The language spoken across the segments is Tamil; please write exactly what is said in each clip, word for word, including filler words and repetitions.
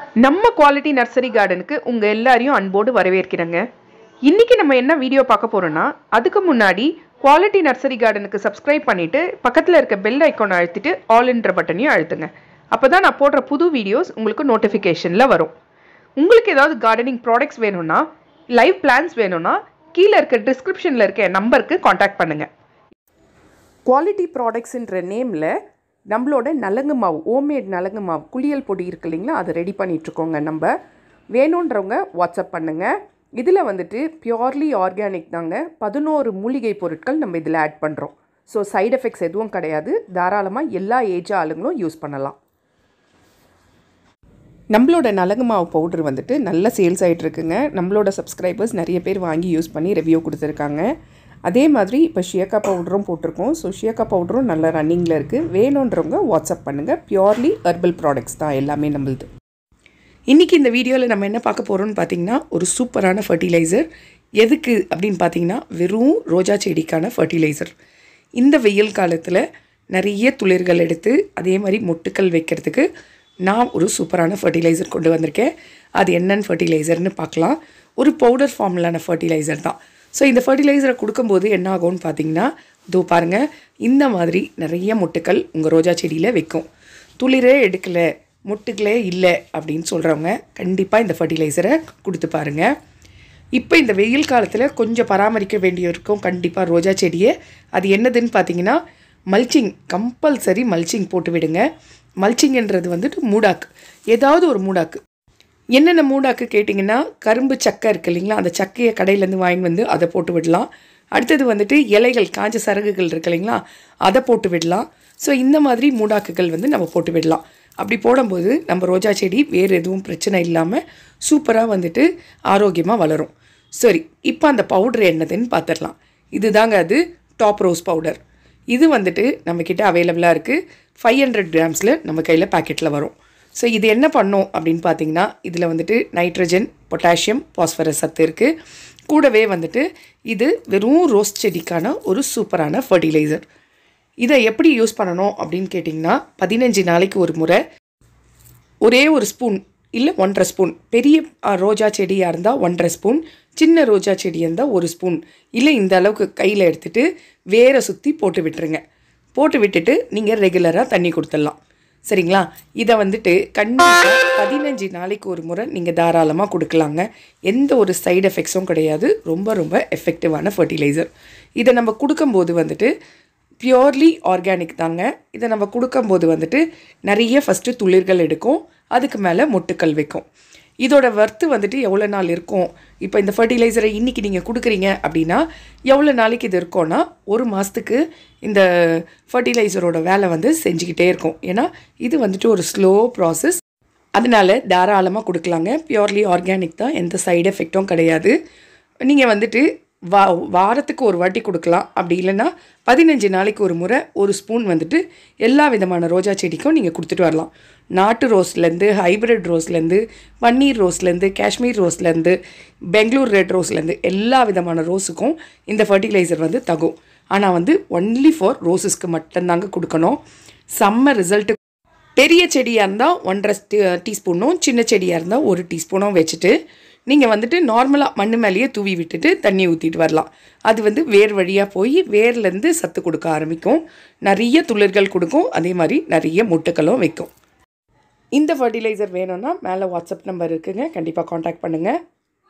நம்ம குவாலிட்டி நர்சரி கார்டனுக்கு உங்க எல்லாரையும் அன்போடு வரவேற்கிறேங்க. இன்னைக்கு நம்ம என்ன வீடியோ பார்க்க போறோம்னா, அதுக்கு முன்னாடி குவாலிட்டி நர்சரி கார்டனுக்கு சப்ஸ்கிரைப் பண்ணிட்டு பக்கத்துல இருக்க பெல் ஐகானை அழுத்திட்டு ஆல் என்ற பட்டனையும் அழுத்துங்க. அப்பதான் நான் போடுற புது வீடியோஸ் உங்களுக்கு நோட்டிஃபிகேஷன்ல வரும். உங்களுக்கு ஏதாவது கார்டனிங் ப்ராடக்ட்ஸ் வேணும்னா, லைவ் பிளான்ஸ் வேணும்னா கீழே இருக்க டிஸ்கிரிப்ஷன்ல இருக்க நம்பருக்கு காண்டாக்ட் பண்ணுங்க. குவாலிட்டி ப்ராடக்ட்ஸ்ன்ற நேமில் நம்மளோட நலங்கு மாவு, ஹோம்மேட் நலங்கு மாவு குளியல் பொடி இருக்கு இல்லைங்களா, அதை ரெடி பண்ணிகிட்ருக்கோங்க. நம்ம வேணுன்றவங்க வாட்ஸ்அப் பண்ணுங்கள். இதில் வந்துட்டு பியோர்லி ஆர்கானிக் தாங்க. பதினோரு மூலிகை பொருட்கள் நம்ம இதில் ஆட் பண்ணுறோம். ஸோ சைட் எஃபெக்ட்ஸ் எதுவும் கிடையாது. தாராளமாக எல்லா ஏஜ் ஆளுங்களும் யூஸ் பண்ணலாம். நம்மளோட நலங்கு மாவு பவுட்ரு வந்துட்டு நல்ல சேல்ஸ் ஆகிட்டுருக்குங்க. நம்மளோட சப்ஸ்கிரைபர்ஸ் நிறைய பேர் வாங்கி யூஸ் பண்ணி ரிவ்யூ கொடுத்துருக்காங்க. அதே மாதிரி இப்போ ஷியக்கா பவுடரும் போட்டிருக்கோம். ஸோ ஷியக்கா பவுடரும் நல்ல ரன்னிங்கில் இருக்குது. வேணுன்றவங்க வாட்ஸ்அப் பண்ணுங்கள். பியோர்லி ஹெர்பல் ப்ராடக்ட்ஸ் தான் எல்லாமே நம்மளுது. இன்றைக்கி இந்த வீடியோவில் நம்ம என்ன பார்க்க போகிறோம்னு பார்த்திங்கன்னா, ஒரு சூப்பரான ஃபர்டிலைசர். எதுக்கு அப்படின்னு பார்த்தீங்கன்னா, வெறும் ரோஜா செடிக்கான ஃபர்டிலைசர். இந்த வெயில் காலத்தில் நிறைய துளிர்கள் எடுத்து அதே மாதிரி மொட்டுக்கள் வைக்கிறதுக்கு நான் ஒரு சூப்பரான ஃபர்டிலைசர் கொண்டு வந்திருக்கேன். அது என்னென்னு ஃபர்டிலைசர்னு பார்க்கலாம். ஒரு பவுடர் ஃபார்முலான ஃபர்டிலைசர் தான். ஸோ இந்த ஃபர்டிலைசரை கொடுக்கும்போது என்ன ஆகும்னு பார்த்தீங்கன்னா, இதோ பாருங்கள், இந்த மாதிரி நிறைய மொட்டுக்கள் உங்கள் ரோஜா செடியில் வைக்கும். துளிரே எடுக்கலை, மொட்டுக்களே இல்லை அப்படின்னு சொல்கிறவங்க கண்டிப்பாக இந்த ஃபர்டிலைசரை கொடுத்து பாருங்கள். இப்போ இந்த வெயில் காலத்தில் கொஞ்சம் பராமரிக்க வேண்டிய இருக்கும் கண்டிப்பாக ரோஜா செடியை. அது என்னதுன்னு பார்த்தீங்கன்னா, மல்ச்சிங். கம்பல்சரி மல்ச்சிங் போட்டு விடுங்க. மல்ச்சிங்ன்றது வந்துட்டு மூடாக்கு, ஏதாவது ஒரு மூடாக்கு. என்னென்ன மூடாக்கு கேட்டிங்கன்னா, கரும்பு சக்கை இருக்குது இல்லைங்களா, அந்த சக்கையை கடையிலேருந்து வாங்கி வந்து அதை போட்டு விடலாம். அடுத்தது வந்துட்டு இலைகள், காஞ்ச சரகுகள் இருக்குது இல்லைங்களா, அதை போட்டு விடலாம். ஸோ இந்த மாதிரி மூடாக்குகள் வந்து நம்ம போட்டு விடலாம். அப்படி போடும்போது நம்ம ரோஜா செடி வேறு எதுவும் பிரச்சனை இல்லாமல் சூப்பராக வந்துட்டு ஆரோக்கியமாக வளரும். சரி, இப்போ அந்த பவுட்ரு என்னதுன்னு பார்த்துடலாம். இது தாங்க அது டாப் ரோஸ் பவுடர். இது வந்துட்டு நம்மக்கிட்ட அவைலபிளாக இருக்குது. ஃபைவ் ஹண்ட்ரட் கிராம்ஸில் நம்ம கையில் பேக்கெட்டில் வரும். ஸோ இது என்ன பண்ணும் அப்படின்னு பார்த்தீங்கன்னா, இதில் வந்துட்டு நைட்ரஜன், பொட்டாசியம், பாஸ்பரஸ் சத்து இருக்குது. கூடவே வந்துட்டு இது வெறும் ரோஸ் செடிக்கான ஒரு சூப்பரான ஃபர்டிலைசர். இதை எப்படி யூஸ் பண்ணணும் அப்படின்னு கேட்டிங்கன்னா, பதினஞ்சு நாளைக்கு ஒரு முறை ஒரே ஒரு ஸ்பூன் இல்லை ஒன்றரை ஸ்பூன், பெரிய ரோஜா செடியாக இருந்தால் ஒன்றரை ஸ்பூன், சின்ன ரோஜா செடியாக இருந்தால் ஒரு ஸ்பூன் இல்லை இந்த அளவுக்கு கையில் எடுத்துகிட்டு வேரை சுற்றி போட்டு விட்டுருங்க. போட்டு விட்டுட்டு நீங்கள் ரெகுலராக தண்ணி கொடுத்துடலாம். சரிங்களா? இதை வந்துட்டு கண்டிப்பாக பதினஞ்சு நாளைக்கு ஒரு முறை நீங்கள் தாராளமாக கொடுக்கலாங்க. எந்த ஒரு சைடு எஃபெக்ட்ஸும் கிடையாது. ரொம்ப ரொம்ப எஃபெக்டிவான ஃபர்டிலைசர். இதை நம்ம கொடுக்கும்போது வந்துட்டு பியோர்லி ஆர்கானிக் தாங்க. இதை நம்ம கொடுக்கும்போது வந்துட்டு நிறைய ஃபஸ்ட்டு துளிர்கள் எடுக்கும், அதுக்கு மேலே மொட்டுக்கள் வைக்கும். இதோட வர்த்து வந்துட்டு எவ்வளோ நாள் இருக்கும்? இப்போ இந்த ஃபர்டிலைசரை இன்றைக்கி நீங்கள் கொடுக்குறீங்க அப்படின்னா எவ்வளோ நாளைக்கு இது இருக்கும்னா, ஒரு மாதத்துக்கு இந்த ஃபர்டிலைசரோட வேலை வந்து செஞ்சுக்கிட்டே இருக்கும். ஏன்னா இது வந்துட்டு ஒரு ஸ்லோ ப்ராசஸ். அதனால் தாராளமாக கொடுக்கலாங்க. பியோர்லி ஆர்கானிக் தான், எந்த சைடு எஃபெக்டும் கிடையாது. நீங்கள் வந்துட்டு வா வாரத்துக்கு ஒரு வாட்டி கொடுக்கலாம். அப்படி இல்லைன்னா பதினஞ்சு நாளைக்கு ஒரு முறை ஒரு ஸ்பூன் வந்துட்டு எல்லா விதமான ரோஜா செடிக்கும் நீங்கள் கொடுத்துட்டு வரலாம். நாட்டு ரோஸ்லேருந்து, ஹைப்ரிட் ரோஸ்லேருந்து, பன்னீர் ரோஸ்லேருந்து, காஷ்மீர் ரோஸ்லேருந்து, பெங்களூர் ரெட் ரோஸ்லேருந்து எல்லா விதமான ரோஸுக்கும் இந்த ஃபர்டிலைசர் வந்து தகும். ஆனால் வந்து ஒன்லி ஃபார் ரோஸஸ்க்கு மட்டும்தாங்க கொடுக்கணும். செம்ம ரிசல்ட்டு. பெரிய செடியாக இருந்தால் ஒன்றரை டீஸ்பூனும், சின்ன செடியாக இருந்தால் ஒரு டீஸ்பூனும் வச்சுட்டு நீங்கள் வந்துட்டு நார்மலாக மண் மேலேயே தூவி விட்டுட்டு தண்ணி ஊற்றிட்டு வரலாம். அது வந்து வேர் வழியாக போய் வேர்லேருந்து சத்து கொடுக்க ஆரம்பிக்கும். நிறைய துளிர்கள் கொடுக்கும். அதே மாதிரி நிறைய மொட்டுக்களும் வைக்கும். இந்த ஃபர்டிலைசர் வேணும்னா மேலே வாட்ஸ்அப் நம்பர் இருக்குங்க, கண்டிப்பாக காண்டாக்ட் பண்ணுங்கள்.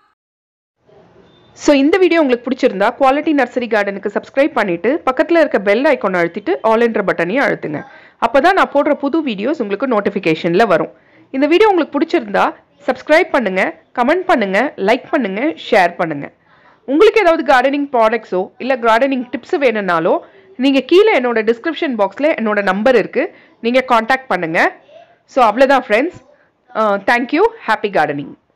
ஸோ இந்த வீடியோ உங்களுக்கு பிடிச்சிருந்தா குவாலிட்டி நர்சரி கார்டனுக்கு சப்ஸ்கிரைப் பண்ணிவிட்டு பக்கத்தில் இருக்க பெல் ஐக்கானை அழுத்திட்டு ஆல் என்ற பட்டனையும் அழுத்துங்க. அப்போ தான் நான் போடுற புது வீடியோஸ் உங்களுக்கு நோட்டிஃபிகேஷனில் வரும். இந்த வீடியோ உங்களுக்கு பிடிச்சிருந்தா சப்ஸ்கிரைப் பண்ணுங்கள், கமெண்ட் பண்ணுங்கள், லைக் பண்ணுங்கள், ஷேர் பண்ணுங்கள். உங்களுக்கு ஏதாவது கார்டனிங் ப்ராடக்ட்ஸோ இல்லை கார்டனிங் டிப்ஸ் வேணும்னாலோ நீங்கள் கீழே என்னோட டிஸ்கிரிப்ஷன் பாக்ஸில் என்னோட நம்பர் இருக்குது, நீங்கள் காண்டாக்ட் பண்ணுங்கள். ஸோ அவ்வளோதான் ஃப்ரெண்ட்ஸ். தேங்க்யூ. Happy gardening.